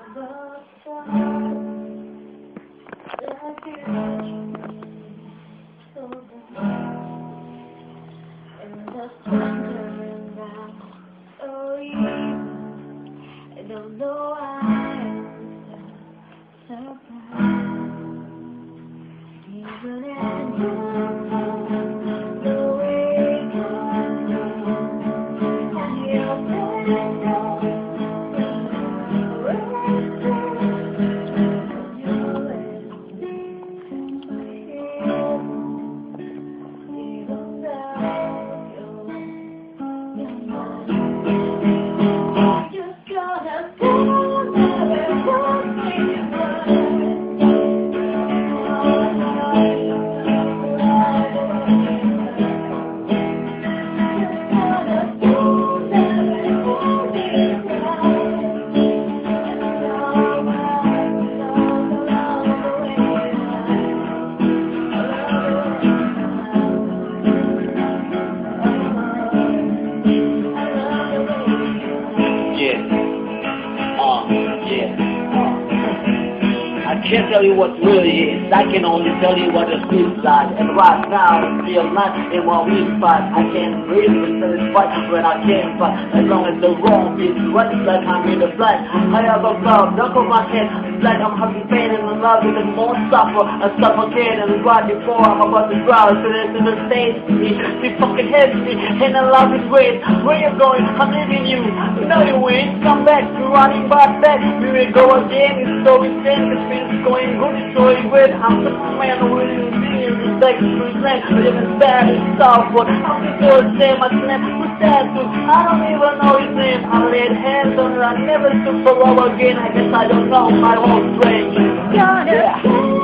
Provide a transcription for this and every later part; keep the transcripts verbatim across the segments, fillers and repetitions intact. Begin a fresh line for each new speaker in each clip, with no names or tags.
the sun, like you so bright, and the sun turning round. Oh, you, I don't know why I'm so surprised, even as you.
I can't tell you what really is, I can only tell you what it feels like. And right now, I feel like in one weak spot. I can't breathe with satisfaction when I can't fight. As long as the wrong is right, it's like I'm in the black. I have a cloud, knock on my head. It's like I'm having pain and I'm loving and more suffer. I suffocate and right before I'm about to drown. So this is a stage to me, it fucking hits me. And I love is great. Where you going? I'm leaving you. No you ain't. Come back, you're running back back. We will go again, it's so insane. It's been going good, it's going great. I'm the man who really seeing respect to present. Living bad and soft, but I'm just so the same. I snap with that too. I don't even know his name. I laid hands on it, I never took for love again. I guess I don't know my whole strength. Yeah.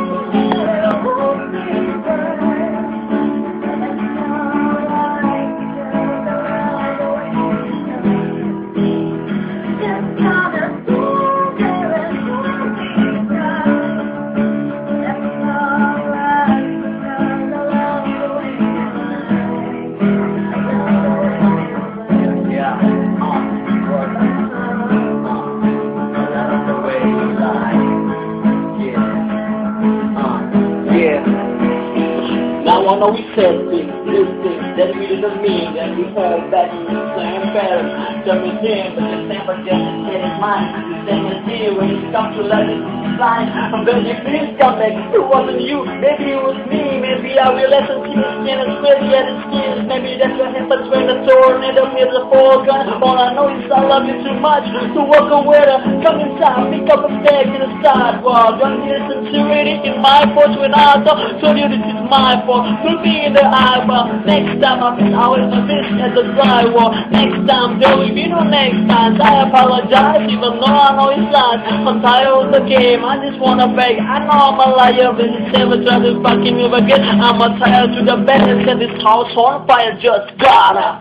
Now I know we said things, this thing, that we didn't mean, that we heard back in the same pattern. Tell me then, but the same but just in his mind. The same as here when it comes to let it slide. I'm begging please come back, it wasn't you, maybe it was me. Maybe I will listen to your skin and sweat the other skins. Maybe that's what happens when the tornado hits the foreground. All I know is I love you too much to walk away. Come inside, pick up a bag in the sidewalk. Don't listen to it in my voice when I talk. Told you this is my fault. Look me in the eyeball. Next time I miss always my fist at the drywall. Next time, Joey, you know next time. I apologize even though I know it's lies. I'm tired of the game, I just wanna beg. I know I'm a liar, but it's never try to fucking move again. I'm a tired to the bed and set this house on fire. Just gotta.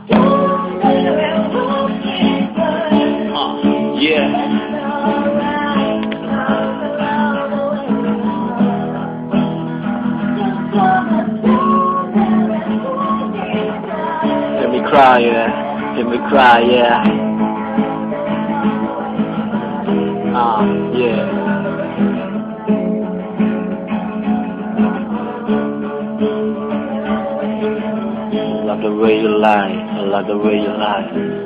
Uh, yeah. Let me cry, yeah. Let me cry, yeah. Ah, uh, yeah. I love the way you lie. I love the way you lie.